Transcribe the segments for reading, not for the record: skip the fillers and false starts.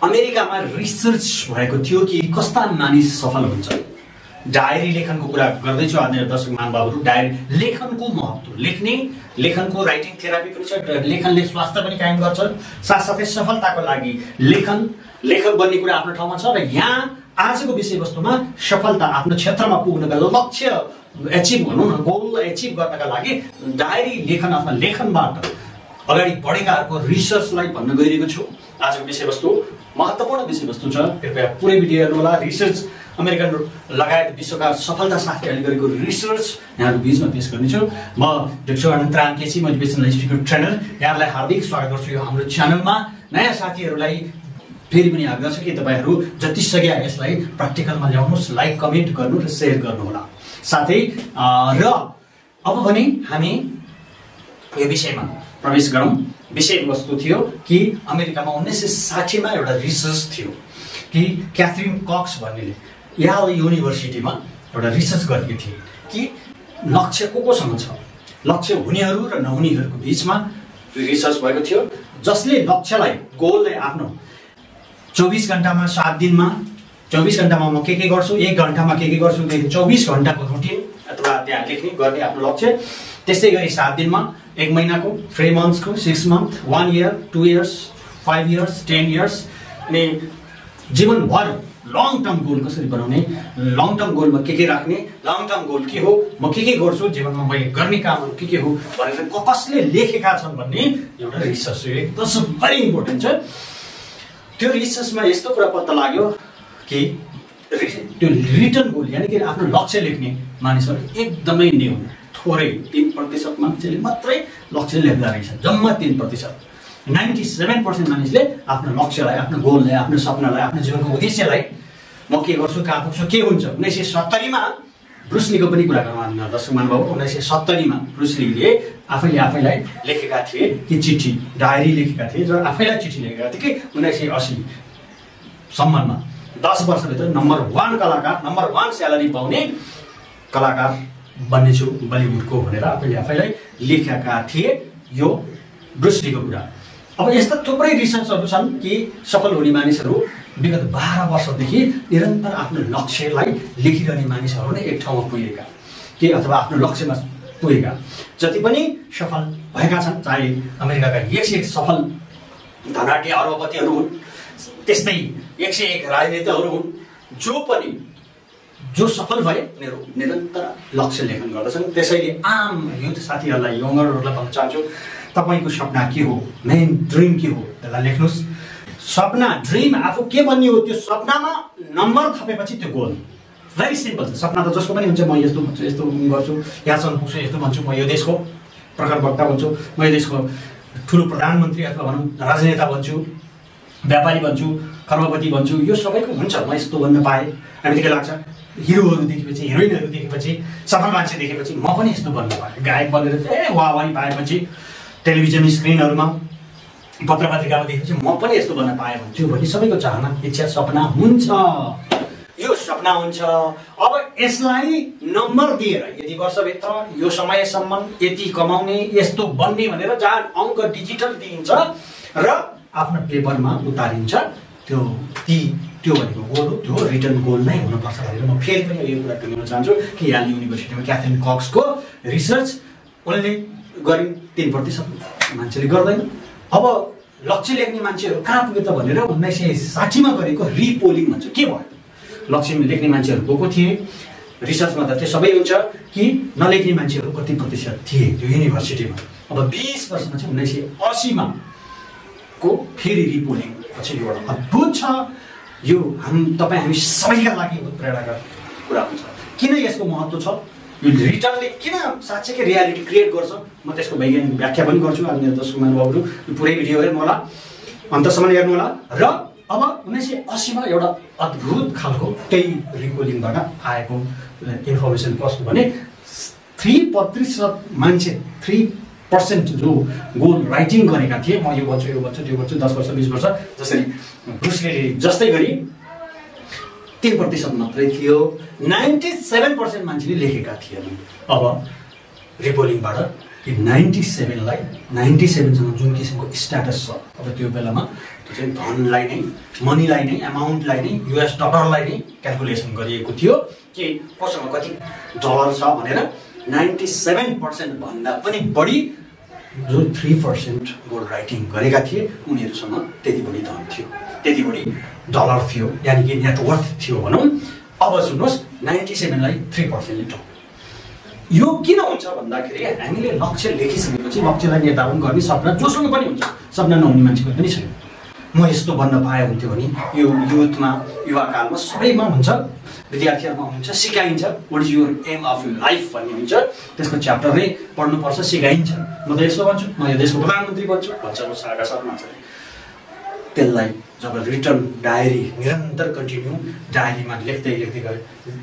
अमेरिकामा रिसर्च भएको थियो कि कस्ता मानिस सफल हुन्छ। डायरी लेखनको कुरा गर्दैछु आदरणीय दर्शक महानुभावहरू। डायरी लेखनको महत्त्व, लेखनको राइटिङ थेरापी पनि छ, लेखनले स्वास्थ्य पनि कायम गर्छ, साथसाथै सफलताको लागि लेखक बन्ने कुरा आफ्नो ठाउँमा छ। र यहाँ आजको विषयवस्तुमा सफलता आफ्नो क्षेत्रमा पुग्नका लक्ष्य एचिभ भनौँ न, गोल एचिभ गर्नका लागि डायरी लेखन अथवा लेखनबाट अगाडि बढेकाहरूको रिसर्चलाई भन्न गइरहेको छु। आजको विषयवस्तु महत्त्वपूर्ण विषयवस्तु छ, कृपया पुरै भिडियो हेर्नुहोला। रिसर्च अमेरिकन लगायत विश्वका सफलता साथीहरूले गरेको रिसर्च यहाँको बिचमा पेश गर्नेछु। म doctor Anant Ramkesi, motivational institute trainer, यहाँलाई हार्दिक स्वागत गर्छु यो हाम्रो च्यानलमा। नयाँ साथीहरूलाई फेरि पनि आग्रह छ कि तपाईँहरू जति सके यसलाई प्र्याक्टिकलमा ल्याउनुहोस्, लाइक कमेन्ट गर्नु र सेयर गर्नुहोला। साथै र अब भने हामी यो विषयमा प्रवेश गरौँ। विषयवस्तु थियो कि अमेरिकामा 1960 मा एउटा रिसर्च थियो कि क्याथरिन कक्स भन्नेले यहाँ युनिभर्सिटीमा एउटा रिसर्च गरेको थिए कि लक्ष्य कोसँग छ, लक्ष्य हुनेहरू र नहुनेहरूको बिचमा रिसर्च भएको थियो। जसले लक्ष्यलाई, गोललाई आफ्नो 24 घण्टामा 7 दिनमा 24 घण्टामा म के गर्छु, 1 घण्टामा के गर्छु, 24 घण्टाको रुटिन अथवा त्यहाँ लेख्ने गर्ने आफ्नो लक्ष्य। त्यस्तै गरी 7 दिनमा, 1 महिनाको, 3 मन्थ्सको, 6 month, 1 year, 2 years, 5 years, 10 years, अनि जीवनभर लङ टर्म गोल कसरी बनाउने, लङ टर्म गोलमा के राख्ने, लङ टर्म गोल के हो, म के गर्छु जीवनमा, मैले गर्ने कामहरू के हो भनेर कसले लेखेका छन् भन्ने एउटा रिसर्च हो। एकदम भेरी इम्पोर्टेन्ट छ। त्यो रिसर्चमा यस्तो कुरा पत्ता लाग्यो कि त्यो रिटर्न गोल यानि कि आफ्नो लक्ष्य लेख्ने मानिसहरू एकदमै न्यून, थोरै 3% मान्छेले मात्रै लक्ष्य लेख्दा रहेछ। जम्मा 3%। 97% मानिसले आफ्नो लक्ष्यलाई, आफ्नो गोललाई, आफ्नो सपनालाई, आफ्नो जीवनको उद्देश्यलाई, म के गर्छु, कहाँ पुग्छु, के हुन्छ। 1970 मा ब्रुसलीको पनि कुरा गरौँ दर्शक महानुभाव। 1970 मा ब्रुसलीले आफैलाई लेखेका थिए कि चिठी, डायरी लेखेका थिए र आफैलाई चिठी लेखेका थिए कि 1980 सम्ममा 10 वर्षभित्र नम्बर 1 कलाकार, नम्बर 1 स्यालेरी पाउने कलाकार बन्नेछु बलिउडको भनेर आफैलाई लेखेका थिए। यो ब्रुसलीको कुरा। अब यस्ता थुप्रै रिसर्चहरू छन् कि सफल हुने मानिसहरू विगत 12 वर्षदेखि निरन्तर आफ्नो लक्ष्यलाई लेखिरहने मानिसहरू नै एक ठाउँमा पुगेका कि अथवा आफ्नो लक्ष्यमा पुगेका जति पनि सफल भएका छन्, चाहे अमेरिकाका 101 सफल धनाढ्य अरबपतिहरू हुन्, त्यस्तै 101 राजनेताहरू हुन्, जो सफल भए उनीहरू निरन्तर लक्ष्य लेखन गर्दछन्। त्यसैले आम युथ साथीहरूलाई, यङरहरूलाई भन्न चाहन्छु, तपाईँको सपना के हो, मेन ड्रिम के हो, त्यसलाई लेख्नुहोस्। सपना, ड्रिम आफू के बन्ने हो, त्यो सपनामा नम्बर थपेपछि त्यो गोल। भेरी सिम्पल छ। सपना त जसको पनि हुन्छ, म यस्तो भन्छु, यस्तो गर्छु, यहाँसम्म पुग्छु, यस्तो भन्छु, म यो देशको प्रखर वक्ता बन्छु, म यो देशको ठुलो प्रधानमन्त्री अथवा भनौँ राजनेता बन्छु, व्यापारी बन्छु, कर्मपति बन्छु, यो सबैको हुन्छ। म यस्तो बन्न पाएँ, हामी के लाग्छ, हिरोहरू देखेपछि, हिरोइनहरू देखेपछि, सफल मान्छे देखेपछि म पनि यस्तो बन्न पाएँ, गायक बनेर वाहवाही पाएपछि, टेलिभिजन स्क्रिनहरूमा, पत्र पत्रिकामा देखेपछि म पनि यस्तो बन्न पाएँ भन्छु भने सबैको चाहना, इच्छा, सपना हुन्छ। यो सपना हुन्छ। अब यसलाई नम्बर दिएर यति वर्षभित्र यो समयसम्म यति कमाउने, यस्तो बन्ने भनेर जहाँ अङ्क डिजिटल दिइन्छ र आफ्नो पेपरमा उतारिन्छ, त्यो भनेको गोल हो। त्यो रिटर्न गोल नै हुनुपर्छ भनेर म फेरि पनि यो कुरा टुङ्ग्याउन चाहन्छु कि यहाँ युनिभर्सिटीमा क्याथरिन कक्सको रिसर्च उनले गरिन्, 3% मान्छेले गर्दैन। अब लक्ष्य लेख्ने मान्छेहरू कहाँ पुग्यो त भनेर 1960 मा गरेको रिपोलिङ भन्छ। के भयो, लक्ष्य लेख्ने मान्छेहरू को थिए, रिसर्चमा त त्यो सबै हुन्छ कि नलेख्ने मान्छेहरू कति प्रतिशत थिए त्यो युनिभर्सिटीमा। अब 20 वर्षमा चाहिँ 1980 मा को फेरि रिपोलिङ पछि एउटा अद्भुत छ। यो हामी सबैका लागि प्रेरणाका कुरा हुन्छ। किन यसको महत्त्व छ, यो रिटर्नले किन साँच्चैकै रियालिटी क्रिएट गर्छ, म त्यसको वैज्ञानिक व्याख्या पनि गर्छु। अन्य दर्शक महानुभावहरू यो पुरै भिडियो हेर्नु होला, अन्तसम्म हेर्नु होला। र अब 1980 मा एउटा अद्भुत खालको त्यही रिपोलिङबाट आएको इन्फर्मेसन कस्तो भने 3% मान्छे, 3% जो गोल राइटिङ गरेका थिए, म यो भन्छु, यो भन्छु, त्यो भन्छु, 10 वर्ष 20 वर्ष, जसरी ब्रुसलीले जस्तै गरी 3% मात्रै थियो। 97% मान्छेले लेखेका थिएनन्। अब रिपोलिङबाट कि 97 सँग जुन किसिमको स्ट्याटस छ अब त्यो बेलामा त्यो चाहिँ धनलाई नै मनीलाई नै अमाउन्टलाई नै US डलरलाई नै क्याल्कुलेसन गरिएको थियो कि कोसँग कति डलर छ भनेर 97% भन्दा पनि बढी जो 3% गोल्ड राइटिङ गरेका थिए उनीहरूसँग त्यति बढी धन थियो, त्यति बढी डलर थियो, यानि कि नेटवर्थ थियो भनौँ। अब सुन्नुहोस् 97 लाई 3% ले टक्यो। यो किन हुन्छ भन्दाखेरि हामीले लक्ष्य लेखिसकेपछि लक्ष्यलाई निर्धारण गर्ने सपना जोसँग पनि हुन्छ, सपना नहुने मान्छेको पनि छैन। म यस्तो बन्न पाए हुन्थ्यो भने यो युथमा युवाकालमा सबैमा हुन्छ, विद्यार्थीहरूमा हुन्छ, सिकाइन्छ what is your aim of life भन्ने हुन्छ, त्यसको च्याप्टरै पढ्नुपर्छ, सिकाइन्छ। म त यस्तो भन्छु, म यो देशको प्रधानमन्त्री बन्छु भन्छ म सागा शर्माले। त्यसलाई जब रिटर्न डायरी निरन्तर कन्टिन्यू डायरीमा लेख्दै लेख्दै गए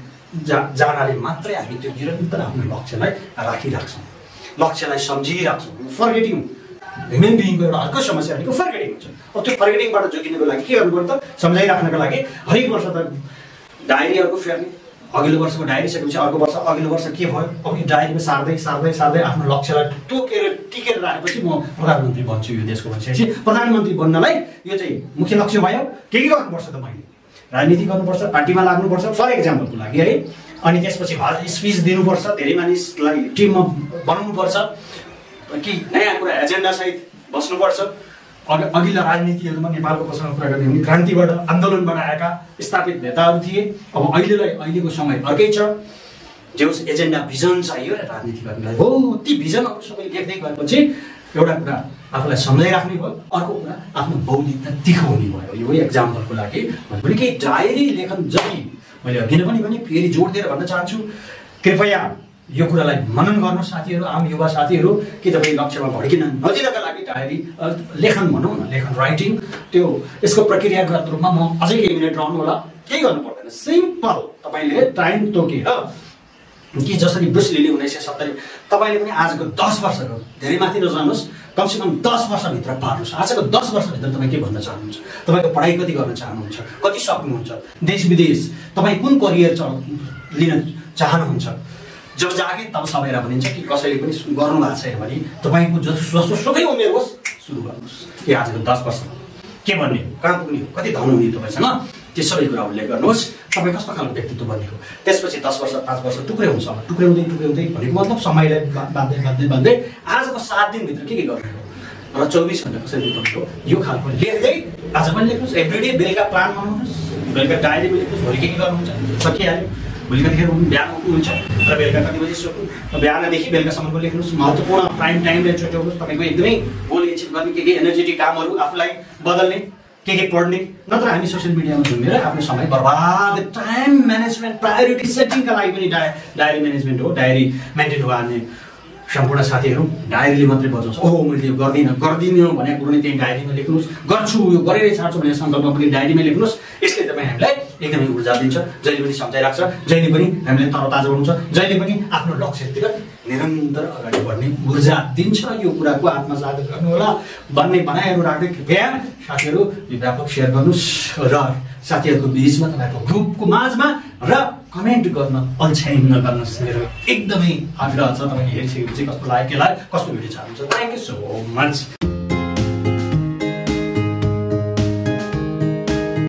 जानाले मात्रै हामी त्यो निरन्तर आफ्नो लक्ष्यलाई राखिराख्छौँ, लक्ष्यलाई सम्झिराख्छौँ। फर्गेटिङ ह्युमन बिइङको एउटा अर्को समस्या भनेको फर्गेटिङ हुन्छ। अब त्यो फर्गेटिङबाट जोगिनको लागि के गर्नु पर्छ त? सम्झाइराख्नको लागि हरेक वर्ष त डायरीहरूको फेर्ने, अघिल्लो वर्षको डायरी सकेपछि अर्को वर्ष अघिल्लो वर्ष के भयो अब यो डायरीमा सार्दै सार्दै सार्दै आफ्नो लक्ष्यलाई तोकेर टिकेर राखेपछि म प्रधानमन्त्री बन्छु यो देशको भनिसकेपछि प्रधानमन्त्री बन्नलाई यो चाहिँ मुख्य लक्ष्य भयो। के गर्नुपर्छ त? मैले राजनीति गर्नुपर्छ, पार्टीमा लाग्नुपर्छ फर एक्जाम्पलको लागि है, अनि त्यसपछि स्पिच दिनुपर्छ, धेरै मानिसलाई टिममा बनाउनुपर्छ, कि नयाँ कुरा एजेन्डासहित बस्नुपर्छ। अघिल्ला राजनीतिहरूमा नेपालको प्रश्न कुरा गर्ने भने क्रान्तिबाट आन्दोलनबाट आएका स्थापित नेताहरू थिए। अब अहिलेको समय अर्कै छ, जे होस् एजेन्डा भिजन चाहियो राजनीति गर्नलाई। हो ती भिजनहरू सबै लेख्दै गएपछि एउटा कुरा आफूलाई सम्झाइराख्ने भयो, अर्को कुरा आफ्नो बौद्धिकता देखाउने भयो। यो एक्जाम्पलको लागि भने कि डायरी लेखन जति मैले अघि नै पनि भने फेरि जोड दिएर भन्न चाहन्छु, कृपया यो कुरालाई मनन गर्नु साथीहरू, आम युवा साथीहरू, कि तपाईँ लक्ष्यमा भड्किन नदिनका लागि डायरी लेखन भनौँ न, लेखन राइटिङ त्यो यसको प्रक्रियागत रूपमा म अझै केही मिनट रहनु होला, केही गर्नु पर्दैन। सिम्पल तपाईँले टाइम तोकेर कि जसरी ब्रुस लीले 1970 तपाईँले पनि आजको 10 वर्षको धेरै माथि नजानुहोस्, कमसेकम 10 वर्षभित्र पार्नुहोस्। आजको 10 वर्षभित्र तपाईँ के भन्न चाहनुहुन्छ, तपाईँको पढाइ कति गर्न चाहनुहुन्छ, कति सक्नुहुन्छ, देश विदेश तपाईँ कुन करियर लिन चाहनुहुन्छ। जब जागे तब सबैलाई भनिन्छ कि कसैले पनि गर्नु भएको छैन भने तपाईँको जसोसुकै उमेर होस् सुरु गर्नुहोस्। कि आजको 10 वर्षमा के भन्ने हो, कहाँ पुग्ने हो, कति धन हुने तपाईँसँग, त्यो सबै कुरा उल्लेख गर्नुहोस्। तपाईँ कस्तो खालको व्यक्तित्व बन्ने हो, त्यसपछि 10 वर्ष 5 वर्ष टुक्र्याउँछ, टुक्र्याउँदै भनेको मतलब समयलाई बाँध्दै आजको 7 दिनभित्र के गर्ने हो र 24 घण्टा कसरी बिताउनु हो, यो खालको लेख्दै आज पनि लेख्नुहोस्। एभ्रिडे बेलुका प्लान बनाउनुहोस्, बेलुका डायरीमा लेख्नुहोस्, भोलि के गर्नुहुन्छ सकिहाल्यो। भोलि कतिखेर बिहान उठ्नुहुन्छ र बेलुका कति बजी सक्नु, बिहानदेखि बेलुकासम्मको लेख्नुहोस्। महत्त्वपूर्ण प्राइम टाइमलाई छुट्याउनुहोस्। तपाईँको एकदमै गोल एचिभ गर्ने के एनर्जेटिक कामहरू आफूलाई बदल्ने के पढ्ने, नत्र हामी सोसियल मिडियामा झुमेर आफ्नो समय बर्बाद। टाइम म्यानेजमेन्ट प्रायोरिटी सेटिङका लागि पनि डायरी म्यानेजमेन्ट हो, डायरी मेन्टेन गर्ने सम्पूर्ण साथीहरू डायरीले मात्रै बजाउँछ। ओहो मैले यो गर्दिनँ भनेको कुरो नै त्यही डायरीमा लेख्नुहोस्, गर्छु यो गरेरै छाड्छु भन्ने सङ्कल्प पनि डायरीमा लेख्नुहोस्। यसले तपाईँ हामीलाई एकदमै ऊर्जा दिन्छ, जहिले पनि सम्झाइराख्छ, जहिले पनि हामीलाई तरोताजा बनाउँछ, जहिले पनि आफ्नो लक्ष्यतिर निरन्तर अगाडि बढ्ने ऊर्जा दिन्छ। यो कुराको आत्मसात गर्नु होला, बनाइहरू राख्दै कृपया साथीहरू यो व्यापक सेयर गर्नुहोस् र साथीहरूको बिचमा तपाईँको ग्रुपको माझमा र कमेन्ट गर्न अल्छाइ नगर्नुहोस्। मेरो एकदमै आग्रह छ। तपाईँले हेरिसकेपछि कस्तो लाग्यो, के लाग्यो, कस्तो भिडियो चाहनुहुन्छ। Thank you so much.